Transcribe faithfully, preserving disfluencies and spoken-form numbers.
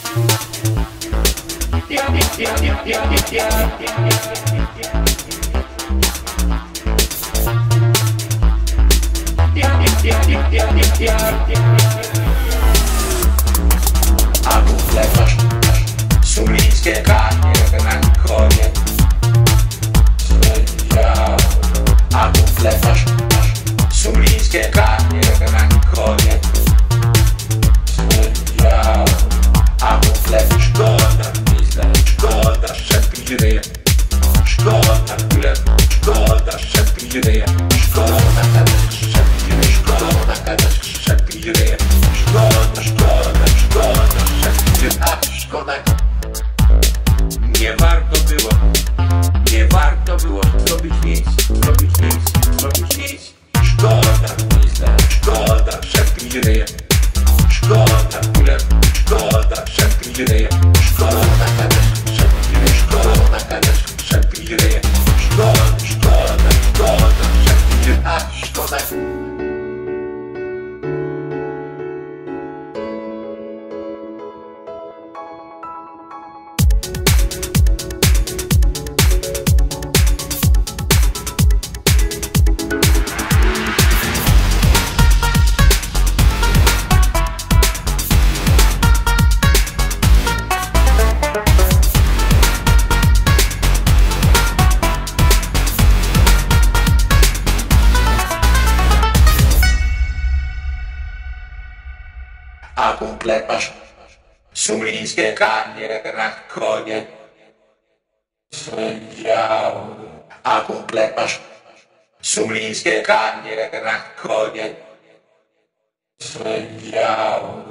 A wlewasz sulińskie kanie na konie. A wlewasz sulińskie kanie na konie. A wlewasz szkoda, szkoda, szepki ryje. Szkoda, tyle, szkoda, szepki ryje. Szkoda, szepki ryje. Szkoda, szepki ryje. Szkoda, szkoda, szkoda, szepki ryje. A szkoda. Nie warto było, nie warto było zrobić nic, zrobić nic, zrobić nic. Szkoda, szkoda, szepki ryje. Szkoda, tyle, szkoda, szepki ryje. Szkoda, szepki ryje. Szkoda, szepki ryje. Szkoda, szkoda, szkoda, szepki ryje. A szkoda. A kompletmasz sulińskie kanie na konie. Sędział. A kompletmasz sulińskie kanie na konie. Sędział.